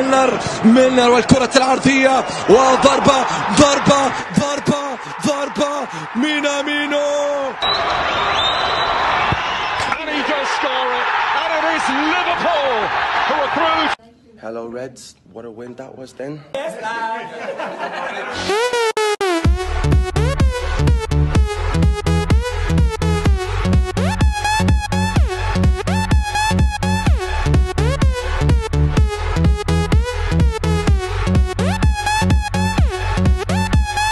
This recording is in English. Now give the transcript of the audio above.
ميلنر والكرة العرضية وضربة مينامينو. And he does score it, and it is Liverpool who are through. Hello Reds, what a win that was then. Yes,